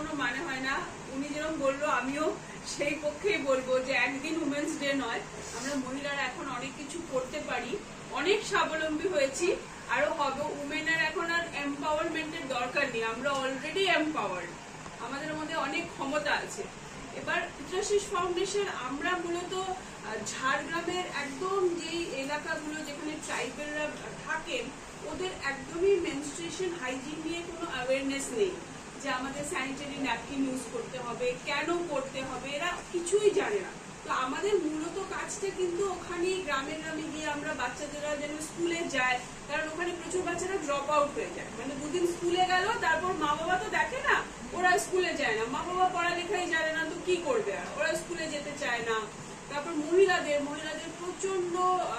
কোনো মানে হয় না। উনি যেরকম বললো আমিও সেই পক্ষেই বলবো যে একদিন উমেন্স ডে নয়, আমরা মহিলারা এখন অনেক কিছু করতে পারি, অনেক স্বাবলম্বী হয়েছি, আরো হবে। উমেনের এখন আর এম্পাওয়ারমেন্টের দরকার নেই, আমরা অলরেডি এম্পাওয়ার্ড, আমাদের মধ্যে অনেক ক্ষমতা আছে। এবার চিত্রাশিস ফাউন্ডেশন আমরা মূলত ঝাড়গ্রামের একদম যেই এলাকাগুলো যেখানে ট্রাইবেলরা থাকেন ওদের একদমই মেনস্ট্রুয়েশন হাইজিন নিয়ে কোনো অ্যাওয়ারনেস নেই, যে আমাদের স্যানিটারি ন্যাপকিন ইউজ করতে হবে, কেন করতে হবে, এরা কিছুই জানে না। তো আমাদের মূলত কাজটা কিন্তু ওখানে গ্রামে গ্রামে গিয়ে আমরা বাচ্চাদেরা যেন স্কুলে যায়, কারণ ওখানে প্রচুর বাচ্চারা ড্রপ আউট হয়ে যায়, মানে দুদিন স্কুলে গেল তারপর মা বাবা তো দেখে না, ওরা স্কুলে যায় না, মা বাবা পড়ালেখাই জানে না, তো কি করবে, আর ওরা স্কুলে যেতে চায় না। তারপর মহিলাদের প্রচন্ড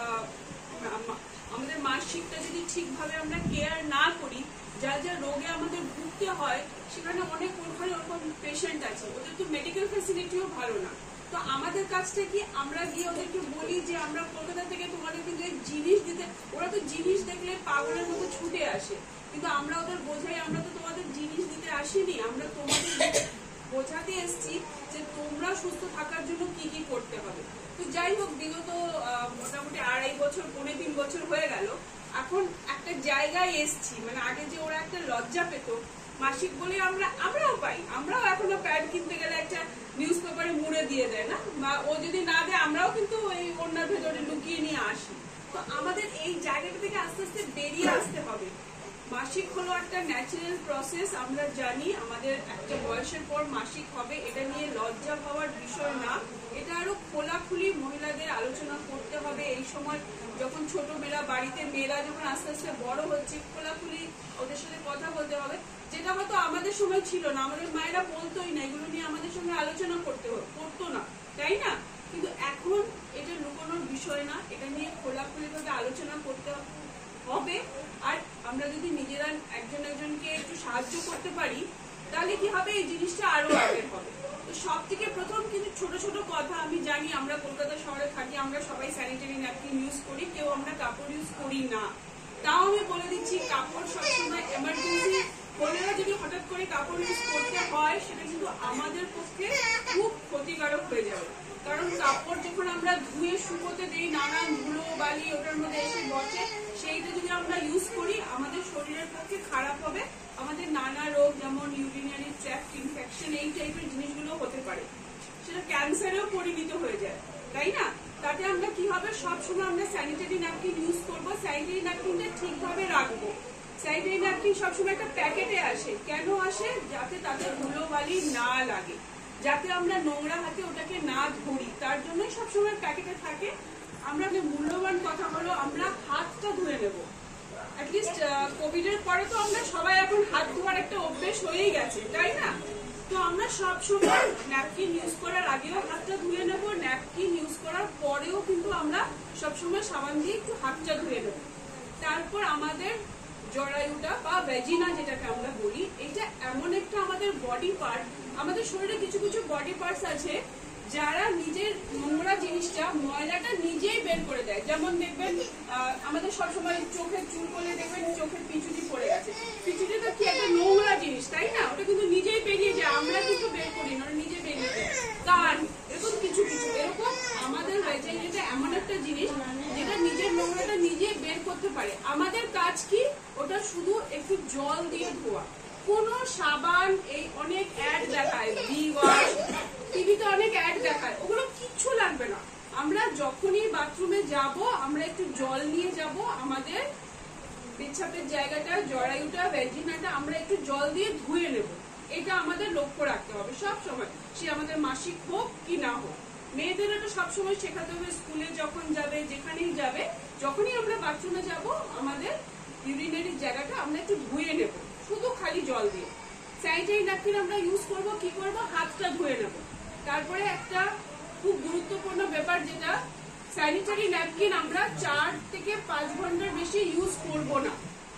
আমাদের মাসিকটা যদি ঠিকভাবে আমরা কেয়ার না করি, যা যা রোগে আমাদের ভুগতে হয়, সেখানে অনেক ওখানে ওরকম পেশেন্ট আছে, ওদের তো মেডিকেল ফ্যাসিলিটিও ভালো না। তো আমাদের কাজটা কি, আমরা গিয়ে ওদেরকে বলি যে আমরা কলকাতা থেকে তোমাদের কিন্তু এই জিনিস দিতে, ওরা তো জিনিস দেখলে পাগলের মতো ছুটে আসে, কিন্তু আমরা ওদের বোঝাই আমরা তো তোমাদের জিনিস দিতে আসিনি, আমরা তোমাদের বোঝাতে এসছি যে তোমরা সুস্থ থাকার জন্য কি কি করতে হবে। তো যাই হোক, বিগত মোটামুটি 2.5 বছর 3 বছর হয়ে গেল, এখন একটা জায়গায় এসছি, মানে আগে যে ওরা একটা লজ্জা পেত মাসিক বলে আমরাও পাই, আমরাও এখনো প্যাড কিনতে গেলে একটা নিউজ পেপারে মুড়ে দিয়ে দেয় না, বা ও যদি না দেয় আমরাও কিন্তু এই ওনার ভেতরে লুকিয়ে নিয়ে আসি। তো আমাদের এই জায়গাটা থেকে আস্তে আস্তে বেরিয়ে আসতে হবে। মাসিক হলো একটা ন্যাচারাল প্রসেস, আমরা জানি আমাদের একটা বয়সের পর মাসিক হবে, এটা নিয়ে লজ্জা পাওয়ার বিষয় না, এটা আরো খোলাখুলি মহিলাদের আলোচনা করতে হবে। এই সময় যখন ছোটবেলা বাড়িতে মেয়েরা যখন আস্তে আস্তে বড় হচ্ছে, খোলাখুলি ওদের সাথে কথা বলতে হবে, যেটা হয়তো আমাদের সময় ছিল না, আমাদের মায়েরা বলতোই না, এগুলো নিয়ে আমাদের সঙ্গে আলোচনা করতো না, তাই না? কিন্তু এখন এটা লুকানোর বিষয় না, এটা নিয়ে খোলাখুলি ভাবে আলোচনা করতে হবে। আর আমরা যদি নিজেরা একজন একজনকে একটু সাহায্য করতে পারি, তাহলে কি হবে, এই জিনিসটা আরো আগে হবে। তো সব থেকে প্রথম কিন্তু ছোট ছোট কথা, আমি জানি আমরা কলকাতা শহরে থাকি, আমরা সবাই স্যানিটারি ন্যাপকিন ইউজ করি, কেউ আমরা কাপড় ইউজ করি না, তাও আমি বলে দিচ্ছি কাপড় সবসময় এমার্জেন্সি হলেও যদি হঠাৎ করে কাপড় ইউজ করতে হয়, সেটা কিন্তু আমাদের পক্ষে খুব ক্ষতিকারক হয়ে যাবে। কারণ কাপড় যখন আমরা ধুয়ে শুকোতে দিই, নানান ধুলো বালি ওটার মধ্যে এসে বসে, সেইটা যদি আমরা ইউজ করি আমাদের শরীরের পক্ষে খারাপ হবে, আমাদের নানা রোগ যেমন ইউরিনারি ট্র্যাক্ট ইনফেকশন এই টাইপের জিনিসগুলো হতে পারে, সেটা ক্যান্সারেও পরিণত হয়ে যায়, তাই না? তাতে আমরা কি হবে, সবসময় আমরা স্যানিটারি ন্যাপকিন ইউজ করবো, স্যানিটারি ন্যাপকিনটা ঠিকভাবে রাখবো। স্যানিটারি ন্যাপকিন সবসময় একটা প্যাকেটে আসে, কেন আসে, যাতে তাদের ধুলো বালি না লাগে, যাতে আমরা নোংরা হাতে ওটাকে না ধরি, তার জন্যই সবসময় প্যাকেটে থাকে। আমরা মূল্যবান কথা হলো আমরা হাতটা ধুয়ে নেবো, অ্যাটলিস্ট কোভিড এর পরে তো আমরা সবাই এখন হাত ধোয়ার একটা অভ্যেস হয়েই গেছে, তাই না? তো আমরা সবসময় ন্যাপকিন ইউজ করার আগেও হাতটা ধুয়ে নেবো, ন্যাপকিন ইউজ করার পরেও কিন্তু আমরা সবসময় সাবান দিয়ে একটু হাতটা ধুয়ে নেবো। তারপর আমাদের জরায়ুটা বা ভ্যাজিনা যেটাকে আমরা বলি, এটা এমন একটা আমাদের বডি পার্ট, আমাদের শরীরে কিছু কিছু বডি পার্টস আছে যারা নিজের নোংরা জিনিসটা ময়লাটা নিজেই বের করে দেয়। যেমন দেখবেন আমাদের সবসময় চোখের চুল করলে দেখবেন চোখের পিছুটি পড়ে গেছে, পিছুটিটা কি একটা নোংরা জিনিস, তাই না? ওটা কিন্তু নিজেই বেরিয়ে যায়, আমরা কিন্তু বের করি না, ওটা নিজে বেরিয়ে যায়। কান, এরকম কিছু কিছু এরকম আমাদের ভ্যাজিনাটা এমন একটা জিনিস যেটা নিজের নোংরাটা নিজে বের করতে পারে। আমাদের কাজ কি, ওটা শুধু একটু জল দিয়ে ধোয়া, কোন সাবান, এই অনেক অ্যাড দেখায়, ভিওয়াশ টিভিতে অনেক অ্যাড দেখায়, ওগুলো কিচ্ছু লাগবে না। আমরা যখনই বাথরুমে যাব আমরা একটু জল নিয়ে যাব, আমাদের পেচ্ছাপের জায়গাটা, জরায়ুটা, ভ্যাজিনাটা আমরা একটু জল দিয়ে ধুয়ে নেব, এটা আমাদের লক্ষ্য রাখতে হবে সব সময়, সে আমাদের মাসিক হোক কি না হোক। মেয়েদের এটা সবসময় শেখাতে হবে, স্কুলে যখন যাবে, যেখানেই যাবে, যখনই আমরা বাথরুমে যাব আমাদের ইউরিনারি জায়গাটা আমরা একটু ধুয়ে নেব, শুধু খালি জল দিয়ে। স্যানিটারি ন্যাপকিন আমরা ইউজ করব, কি করব, হাতটা ধুয়ে নেব। তারপরে একটা খুব গুরুত্বপূর্ণ ব্যাপার, যেটা স্যানিটারি ন্যাপকিন আমরা 4 থেকে 5 ঘন্টার বেশি ইউজ করব না।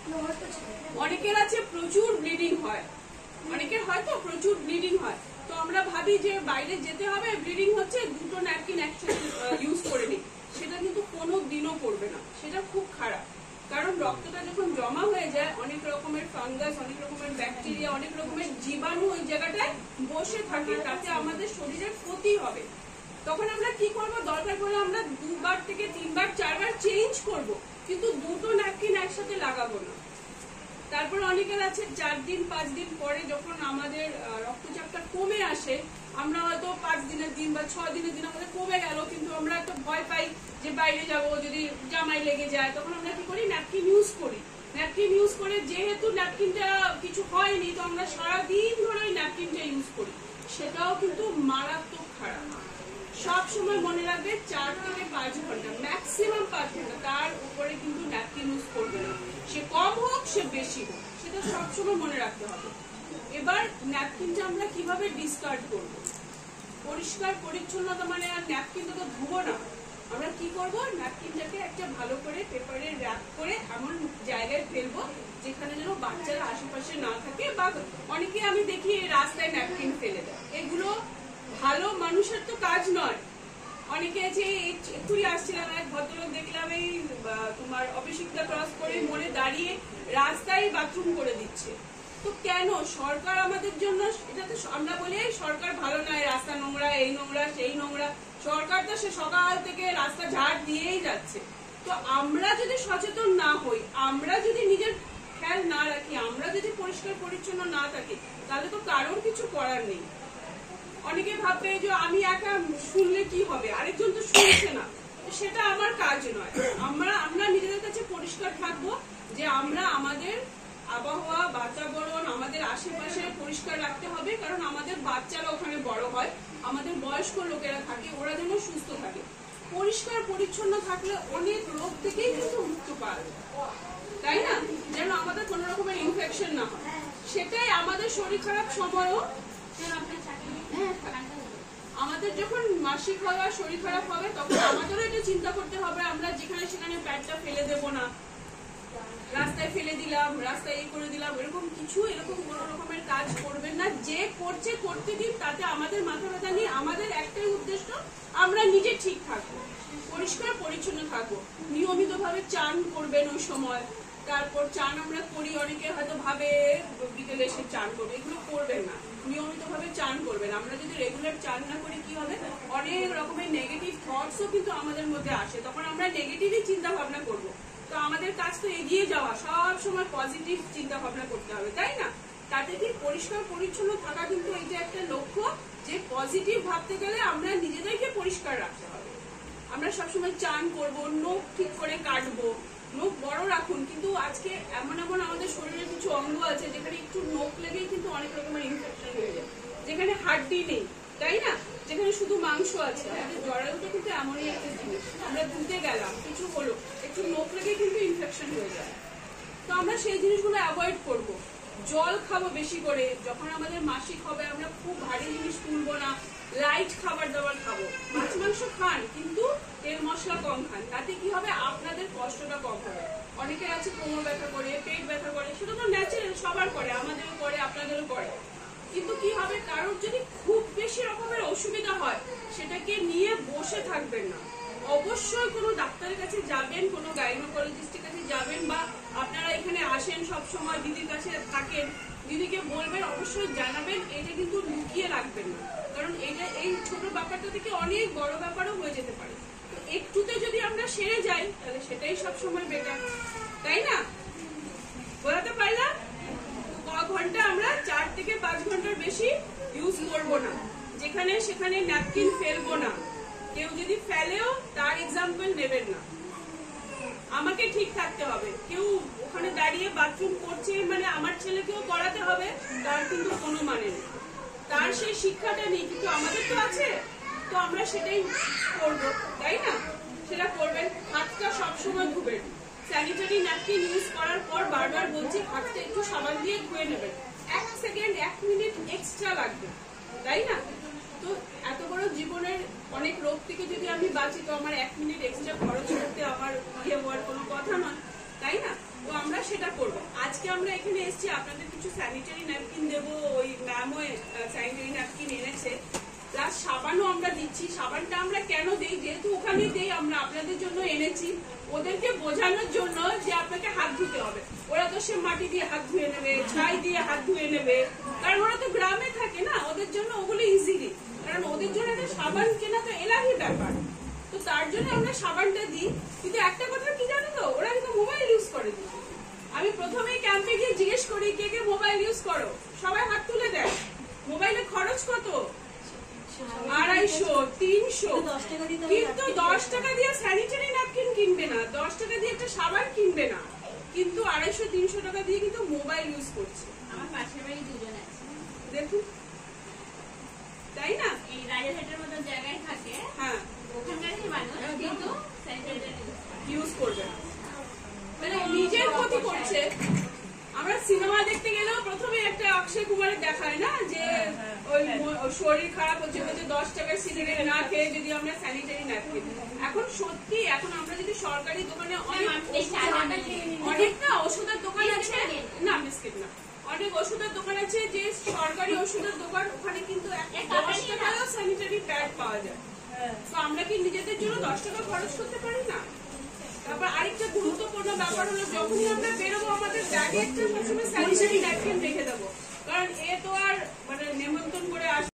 অনেকের আছে প্রচুর ব্লিডিং হয়, অনেকের হয়তো প্রচুর ব্লিডিং হয়, তো আমরা ভাবি যে বাইরে যেতে হবে, ব্লিডিং হচ্ছে, 2টো ন্যাপকিন একসাথে ইউজ করে নিই, সেটা কিন্তু কোনো দিনও করবে না, সেটা খুব খারাপ। কারণ রক্তটা যখন জমা হয়ে যায় অনেক রকমের ফাঙ্গাস, অনেক রকমের ব্যাকটেরিয়া, অনেক রকমের জীবাণু ওই জায়গাটায় বসে থাকে, তাতে আমাদের শরীরের ক্ষতি হবে। তখন আমরা কি করব, দরকার পড়লে আমরা 2 বার থেকে 3 বার 4 বার চেঞ্জ করব, কিন্তু দুটো ন্যাপকিন একসাথে লাগাবো না। তারপর অনেকের আছে 4 দিন 5 দিন পরে যখন আমাদের রক্তচাপটা কমে আসে, আমরা হয়তো 5 দিনের দিন বা 6 দিনের দিন আমাদের কমে গেল, কিন্তু আমরা একটা ভয় পাই যে বাইরে যাব, যদি জামাই লেগে যায়, তখন আমরা কি করি, ন্যাপকিন ইউজ করি। ন্যাপকিন ইউজ করে যেহেতু ন্যাপকিনটা কিছু হয়নি, তো আমরা সারাদিন ধরে ওই ন্যাপকিনটা ইউজ করি, সেটাও কিন্তু মারাত্মক খারাপ। সব সময় মনে রাখবে 4 থেকে 5 ঘন্টা, ম্যাক্সিমাম 5 ঘন্টা, তার উপরে কিন্তু ন্যাপকিন ইউজ করবে না, সে কম হোক সে বেশি হোক, সেটা সবসময় মনে রাখতে হবে। এবার ন্যাপকিনটা আমরা কিভাবে ডিসকার্ড করব, পরিষ্কার পরিচ্ছন্নতা মানে আর ন্যাপকিনটা তো ধুবো না, আমরা কি করব, ন্যাপকিনটাকে একটা ভালো করে পেপারে র্যাপ করে এমন জায়গায় ফেলবো যেখানে যেন বাচ্চারা আশেপাশে না থাকে, বা অনেকে আমি দেখি রাস্তায় ন্যাপকিন ফেলে দেয়, এগুলো ভালো মানুষের তো কাজ নয়। অনেকে আছে, একটুই আসছিলাম, এক ভদ্রলোক দেখলাম এই তোমার অভিষিক্তা ক্রস করে মোড়ে দাঁড়িয়ে রাস্তায় বাথরুম করে দিচ্ছে। তো কেন সরকার আমাদের জন্য, এটা তো আমরা বলি সরকার ভালো নয়, রাস্তা নোংরা, এই নোংরা সেই নোংরা, সরকার তো সে সকাল থেকে রাস্তা ঝাড় দিয়েই যাচ্ছে। তো আমরা যদি সচেতন না হই, আমরা যদি নিজের খেয়াল না রাখি, আমরা যদি পরিষ্কার পরিচ্ছন্ন না থাকি, তাহলে তো কারোর কিছু করার নেই। অনেকে ভাববে যে আমি একা শুনলে কি হবে, আরেকজন তো শুনছে না, সেটা আমার কাজ নয়। আমরা নিজেদের কাছে পরিষ্কার থাকবো যে আমরা আমাদের আবহাওয়া, বাতাবরণ, আমাদের আশেপাশে পরিষ্কার রাখতে হবে, কারণ আমাদের বাচ্চারা ওখানে বড় হয়, আমাদের বয়স্ক লোকেরা থাকে, ওরা যেন সুস্থ থাকে। পরিষ্কার পরিচ্ছন্ন থাকলে অনেক রোগ থেকেই কিন্তু মুক্ত পাওয়া যায়, তাই না, যেন আমাদের কোনো রকমের ইনফেকশন না হয়। সেটাই আমাদের শরীর খারাপ সময়ও, আমাদের যখন মাসিক হয় আর শরীর খারাপ হবে, তখন আমাদেরও এটা চিন্তা করতে হবে, আমরা যেখানে সেখানে প্যাডটা ফেলে দেব না, রাস্তায় ফেলে দিলাম, রাস্তায় এই করে দিলাম, এরকম কিছু, এরকম কোন রকমের কাজ করবেন না। যে করছে করতে দিন, তাতে আমাদের মাথা ব্যথা নেই। আমাদের একটাই উদ্দেশ্য, আমরা নিজে ঠিক থাকবো, পরিষ্কার পরিচ্ছন্ন থাকবো, নিয়মিত ভাবে চান করবেন ওই সময়। তারপর চান আমরা করি, অনেকে হয়তো ভাবে বিকেলে এসে চান করবে, এগুলো করবেন না, নিয়মিত ভাবে চান করবেন। আমরা যদি রেগুলার চান না করি, কি হবে, অনেক রকমের নেগেটিভ থটসও কিন্তু আমাদের মধ্যে আসে, তখন আমরা নেগেটিভই চিন্তা ভাবনা করবো। তো আমাদের কাজ তো এগিয়ে যাওয়া, সব সময় পজিটিভ চিন্তা ভাবনা করতে হবে, তাই না। তাতে কি পরিষ্কার পরিচ্ছন্ন থাকা কিন্তু এটা একটা লক্ষ্য, যে পজিটিভ ভাবতে গেলে আমরা নিজেদেরকে পরিষ্কার রাখতে হবে। আমরা সবসময় চান করবো, নখ ঠিক করে কাটবো, নখ বড় রাখুন, কিন্তু আজকে এমন এমন আমাদের শরীরে কিছু অঙ্গ আছে যেখানে একটু নখ লেগেই কিন্তু অনেক রকমের ইনফেকশন হয়ে যায়, যেখানে হাড্ডি নেই, তাই না, যেখানে শুধু মাংস আছে। আমাদের জরায়ুটা কিন্তু এমনই একটা জিনিস, আমরা ধুতে গেলাম, কিছু হলো, একটু নখ লেগে কিন্তু ইনফেকশন হয়ে যায়। তো আমরা সেই জিনিসগুলো অ্যাভয়েড করব। জল খাবো বেশি করে, যখন আমাদের মাসিক হবে আমরা খুব ভারী জিনিস তুলবো না, লাইট খাবার দাবার খাবো। মাছ মাংস খান, কিন্তু তেল মশলা কম খান, তাতে কি হবে, আপনাদের কষ্টটা কম হবে। অনেকের আছে কোমর ব্যথা করে, পেট ব্যথা করে, সেটা তো ন্যাচারাল, সবার করে, আমাদেরও করে, আপনাদেরও করে। কিন্তু কি হবে, কারোর যদি খুব বেশি রকমের অসুবিধা হয়, সেটাকে নিয়ে বসে থাকবেন না, অবশ্যই কোনো ডাক্তারের কাছে যাবেন, কোনো গাইনোকোলজিস্টের কাছে যাবেন, বা আপনারা এখানে আসেন সব সময়, দিদির কাছে থাকেন, দিদিকে বলবেন, অবশ্যই জানাবেন। এটা কিন্তু লুকিয়ে রাখবেন না, কারণ এটা এই ছোট ব্যাপারটা থেকে অনেক বড় ব্যাপারও হয়ে যেতে পারে। তো একটুতে যদি আমরা সেরে যাই, তাহলে সেটাই সবসময় বেটার, তাই না, বলাতে পারলাম। ঘন্টা আমরা 4 থেকে 5 ঘন্টার বেশি ইউজ করব না, যেখানে সেখানে ন্যাপকিন ফেলবো না, কেউ যদি ফেলেও তার এক্সাম্পল নেবেন না, আমাকে ঠিক থাকতে হবে। কেউ ওখানে দাঁড়িয়ে বাথরুম করছে মানে আমার ছেলেকেও করাতে হবে, তার কিন্তু কোনো মানে নেই, তার সেই শিক্ষাটা নেই, কিন্তু আমাদের তো আছে, তো আমরা সেটাই করব, তাই না, সেটা করবেন। হাতটা সবসময় ধুবেন, স্যানিটারি ন্যাপকিন ইউজ করার পর বারবার বলছি, হাতটা একটু সাবান দিয়ে ধুয়ে নেবেন, 1 সেকেন্ড 1 মিনিট এক্সট্রা লাগবে, তাই না। তো এত বড় জীবনের অনেক রোগ থেকে যদি আমি বাঁচি, তো আমার 1 মিনিট এক্সট্রা খরচ করতে আমার হওয়ার কোনো কথা নয়, তাই না। তো আমরা সেটা করব। আজকে আমরা এখানে এসেছি আপনাদের কিছু স্যানিটারি ন্যাপকিন দেবো, ওই ম্যামও স্যানিটারি ন্যাপকিন এনেছে, প্লাস সাবানও আমরা দিচ্ছি। সাবানটা আমরা কেন দেই, যেহেতু ওখানে দেই, আমরা আপনাদের জন্য এনেছি ওদেরকে বোঝানোর জন্য যে আপনাকে হাত ধুতে হবে। ওরা তো সে মাটি দিয়ে হাত ধুয়ে নেবে, ছাই দিয়ে হাত ধুয়ে নেবে, কারণ ওরা তো গ্রামে থাকে না, ওদের জন্য ওগুলো ইজিলি, কারণ ওদের জন্য একটা সাবান কেনা তো এলাহি ব্যাপার। তো তার জন্য আমরা সাবানটা দিই। কিন্তু একটা কথা কি জানো তো, ওরা কিন্তু মোবাইল ইউজ করে দিই। আমি প্রথমেই ক্যাম্পে গিয়ে জিজ্ঞেস করি কে কে মোবাইল ইউজ করো, সবাই হাত তুলে দেয়। মোবাইলে খরচ কত? 250, 300, কিন্তু 10 টাকা দিয়ে স্যানিটারি ন্যাপকিন কিনবে না, 10 টাকা দিয়ে একটা সাবান কিনবে না, কিন্তু 250-300 টাকা দিয়ে কিন্তু মোবাইল ইউজ করছে। আমার পাশের বাড়ি দুজন আছে, দেখুন, তাই না? এই রাজারহাটের মতো জায়গায় থাকে, হ্যাঁ, ওখানকারই মানুষ, কিন্তু স্যানিটারি ইউজ করবে না, মানে নিজের ক্ষতি করছে। আমরা সিনেমা দেখতে গেলেও প্রথমে একটা অক্ষয় কুমারের দেখায় না যে ওই শরীর খারাপ হচ্ছে 10 টাকার সিগারেট না খেয়ে যদি আমরা স্যানিটারি ন্যাপকিন। এখন সত্যি, এখন আমরা যদি সরকারি দোকানে অনেক না ওষুধের দোকান আছে, না বিস্কিট না, অনেক ওষুধের দোকান আছে যে সরকারি ওষুধের দোকান, ওখানে কিন্তু 10 টাকায়ও স্যানিটারি প্যাড পাওয়া যায়। তো আমরা কি নিজেদের জন্য 10 টাকা খরচ করতে পারি না? তারপর আরেকটা গুরুত্বপূর্ণ ব্যাপার হলো, যখনই আমরা বেরোবো আমাদের ব্যাগে একটা সবসময় স্যানিটারি ন্যাপকিন রেখে দেবো, কারণ এ তো আর মানে নেমন্তন্ন করে আসবে